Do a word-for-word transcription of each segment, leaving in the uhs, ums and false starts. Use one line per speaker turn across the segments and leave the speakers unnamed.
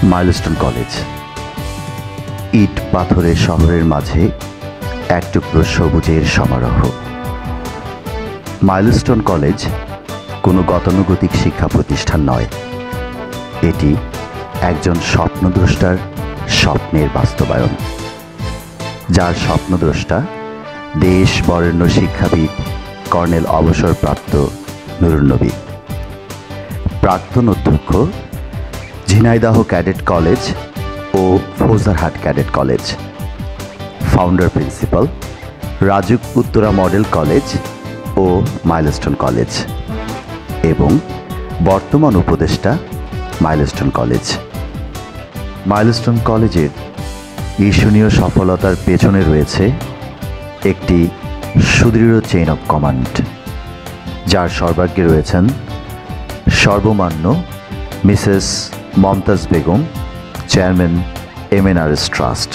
Milestone college ইট পাথরের শহরের মাঝে এক টুকরো সবুজের সমারোহ। মাইলস্টোন কলেজ কোনো গতানুগতিক শিক্ষা প্রতিষ্ঠান নয়, এটি একজন স্বপ্নদ্রষ্টার স্বপ্নের বাস্তবায়ন, যার স্বপ্নদ্রষ্টা দেশ বরেণ্য শিক্ষাবিদ কর্নেল অবসরপ্রাপ্ত নুরুন নবী, প্রাক্তন অধ্যক্ষ ঝিনাইদহ ক্যাডেট কলেজ ও Faujdarhat cadet college, founder principal Rajuk Uttara model college ও মাইলস্টোন কলেজ এবং বর্তমান উপদেষ্টা মাইলস্টোন কলেজ। মাইলস্টোন কলেজের ঈর্ষণীয় সফলতার পেছনে রয়েছে একটি সুদৃঢ় চেইন অফ কমান্ড, যার সর্বাগ্রে রয়েছেন সর্বমান্য Mrs Momtaz Begum, chairman MNRS trust.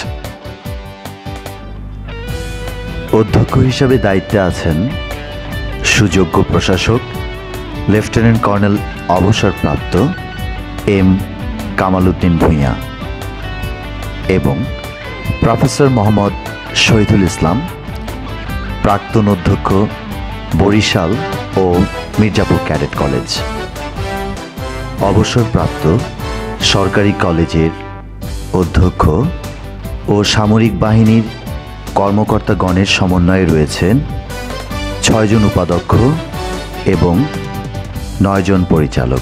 অধ্যক্ষ হিসাবে দায়িত্বে আছেন সুযোগ্য প্রশাসক লেফটেন্যান্ট কর্নেল অবসরপ্রাপ্ত এম কামাল উদ্দিন ভূঁইয়া এবং প্রফেসর মোহাম্মদ শহীদুল ইসলাম, প্রাক্তন অধ্যক্ষ বরিশাল ও মির্জাপুর ক্যাডেট কলেজ। অবসরপ্রাপ্ত সরকারি কলেজের অধ্যক্ষ ও সামরিক বাহিনীর কর্মকর্তাগণের সমন্বয়ে রয়েছেন ছয়জন উপাধ্যক্ষ এবং নয়জন পরিচালক।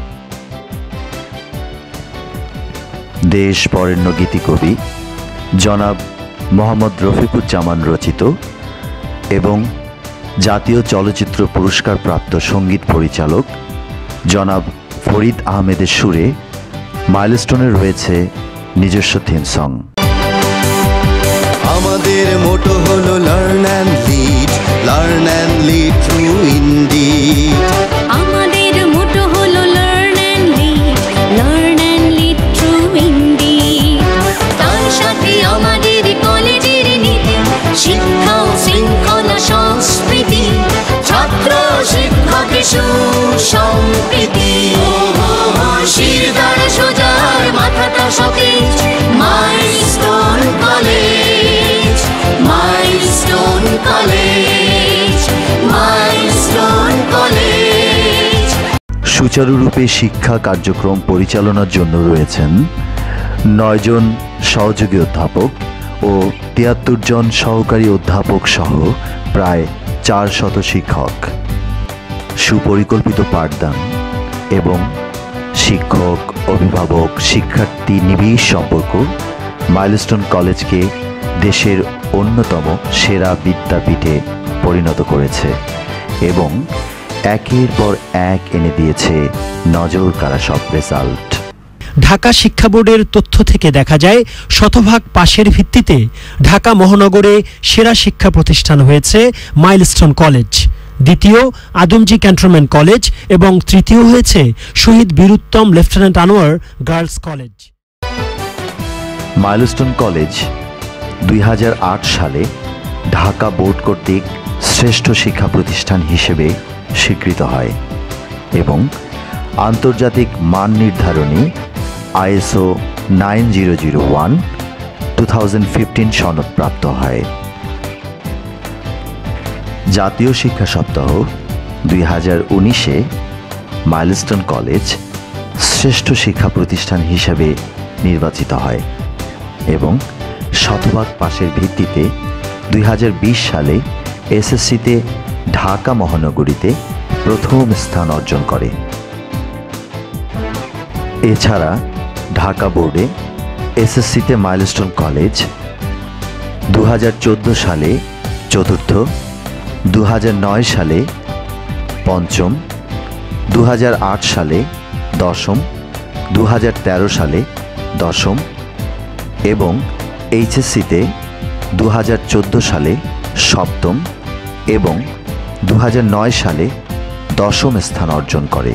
দেশ বরেণ্য গীতিকবি জনাব মোহাম্মদ রফিকুজ্জামান রচিত এবং জাতীয় চলচ্চিত্র পুরস্কার প্রাপ্ত সঙ্গীত পরিচালক জনাব ফরিদ আহমেদের সুরে মাইলস্টোনের রয়েছে নিজস্ব থিম সং।
আমাদের মোটো হলো learn and lead, learn and lead through indeed.
আমাদের মোটো হলো learn and lead, learn and lead through indeed. তার সাথে আমাদের কলেজের নীতি, শিক্ষা ও শৃঙ্খলা সংস্কৃতি, ছাত্র শিক্ষকের সুসম্প্রীতি। শিরদার সোজার মাথাটা সতেজ, Milestone college, Milestone college, Milestone college.
সুচারুরূপে শিক্ষা কার্যক্রম পরিচালনার জন্য রয়েছেন নয়জন সহযোগী অধ্যাপক ও তিয়াত্তর জন সহকারী অধ্যাপক সহ প্রায় চার শত শিক্ষক। সুপরিকল্পিত পাঠদান এবং শিক্ষক, অভিভাবক, শিক্ষার্থী নিবিড় সম্পর্ক মাইলস্টোন কলেজকে দেশের অন্যতম সেরা বিদ্যাপীঠে পরিণত করেছে এবং একের পর এক এনে দিয়েছে নজর কাড়া সব রেজাল্ট।
ঢাকা শিক্ষা বোর্ডের তথ্য থেকে দেখা যায় শতভাগ পাশের ভিত্তিতে ঢাকা মহানগরে সেরা শিক্ষা প্রতিষ্ঠান হয়েছে মাইলস্টোন কলেজ, দ্বিতীয় আদমজী ক্যান্টনমেন্ট কলেজ এবং তৃতীয় হয়েছে Shaheed Bir Uttam lieutenant Anwar girls college.
Milestone college দুই হাজার আট সালে ঢাকা বোর্ড কর্তৃক শ্রেষ্ঠ শিক্ষা প্রতিষ্ঠান হিসেবে স্বীকৃত হয় এবং আন্তর্জাতিক মান নির্ধারণী ISO nine zero zero one two thousand fifteen সনদপ্রাপ্ত হয়। জাতীয় শিক্ষা সপ্তাহ দুই হাজার উনিশে মাইলস্টোন কলেজ শ্রেষ্ঠ শিক্ষা প্রতিষ্ঠান হিসেবে নির্বাচিত হয় এবং শতভাগ পাশের ভিত্তিতে দুই হাজার বিশ সালে এসএসসিতে ঢাকা মহানগরীতে প্রথম স্থান অর্জন করে। এছাড়া ঢাকা বোর্ডে এসএসসিতে মাইলস্টোন কলেজ দু হাজার চোদ্দো সালে চতুর্থ, দু হাজার নয় সালে পঞ্চম, দু হাজার আট সালে দশম, দু হাজার তেরো সালে দশম এবং এইচএসসিতে দু হাজার চোদ্দো সালে সপ্তম এবং দু হাজার নয় সালে দশম স্থান অর্জন করে।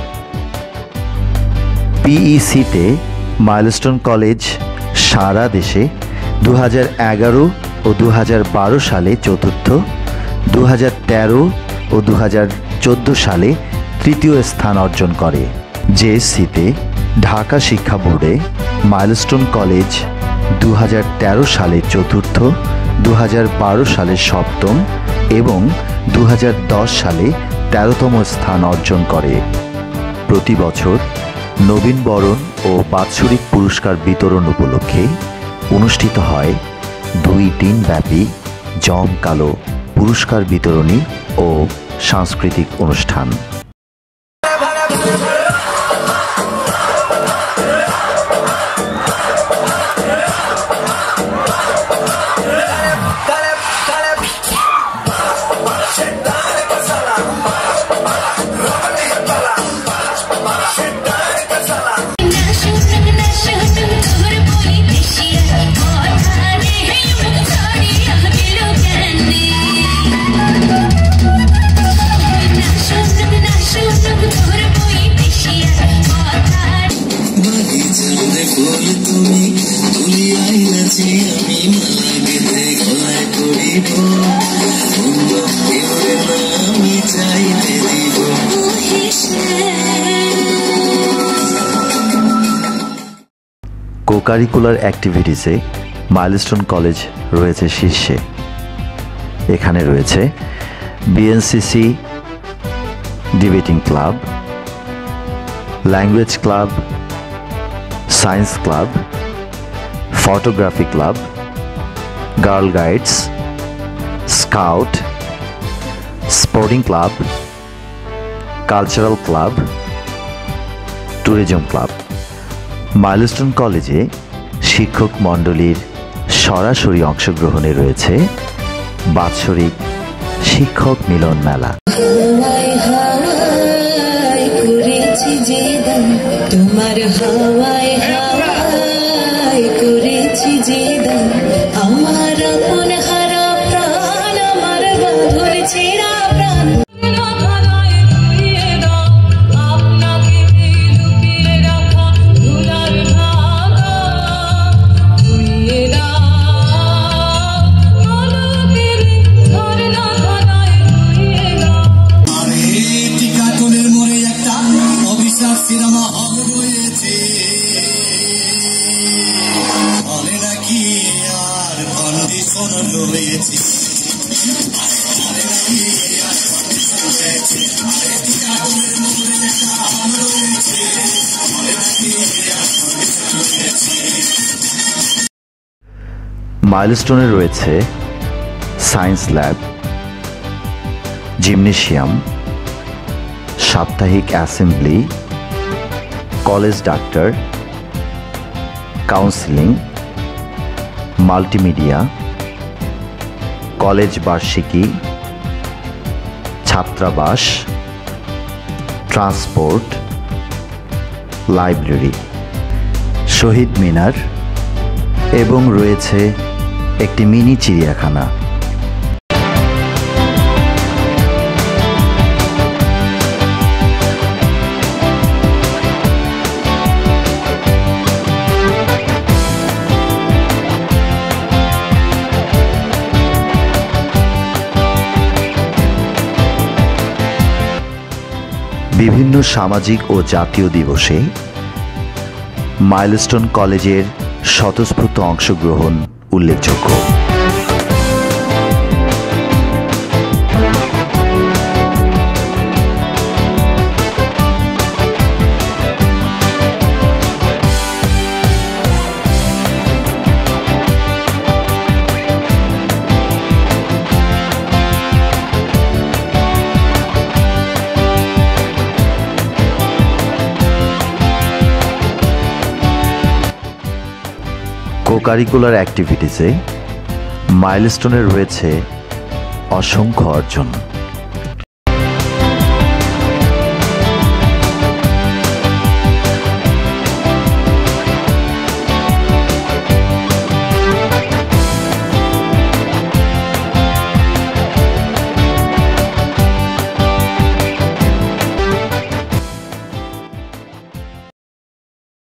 পিইসিতে মাইলস্টোন কলেজ সারা দেশে দু হাজার এগারো ও দু হাজার বারো সালে চতুর্থ, দু হাজার তেরো ও দু হাজার চোদ্দো সালে তৃতীয় স্থান অর্জন করে। জেএসসিতে ঢাকা শিক্ষা বোর্ডে মাইলস্টোন কলেজ দু হাজার তেরো সালে চতুর্থ, দু হাজার বারো সালে সপ্তম এবং দু হাজার দশ সালে তেরোতম স্থান অর্জন করে। প্রতি বছর নবীনবরণ ও বাৎসরিক পুরস্কার বিতরণ উপলক্ষে অনুষ্ঠিত হয় দুই দিনব্যাপী জমকালো পুরস্কার বিতরণী ও সাংস্কৃতিক অনুষ্ঠান। কোকারিকুলার অ্যাক্টিভিটিসে মাইলস্টোন কলেজ রয়েছে শীর্ষে। এখানে রয়েছে BNCC debating club, language club, science club, photography club, girl guides, scout, sporting club, cultural club, tourism club. Milestone কলেজে শিক্ষক মণ্ডলীর সরাসরি অংশগ্রহণে রয়েছে বাৎসরিক শিক্ষক মিলন মেলা।
তোমার হাওয়ায় হাওয়ায় করেছি যে দান, আমার আপন হারা প্রাণ, আমার বাঁধন ছেঁড়া প্রাণ।
মাইলস্টোনে রয়েছে সায়েন্স ল্যাব, জিমনেশিয়াম, সাপ্তাহিক assembly, college doctor, counselling, multimedia, college বার্ষিকী, ছাত্রাবাস, ট্রান্সপোর্ট, লাইব্রেরি, শহীদ মিনার এবং রয়েছে একটি মিনি চিড়িয়াখানা। বিভিন্ন সামাজিক ও জাতীয় দিবসে মাইলস্টোন কলেজের স্বতঃস্ফূর্ত অংশগ্রহণ উল্লেখযোগ্য। কোকারিকুলার অ্যাক্টিভিটিসে মাইলস্টোনে রয়েছে অসংখ্য অর্জন।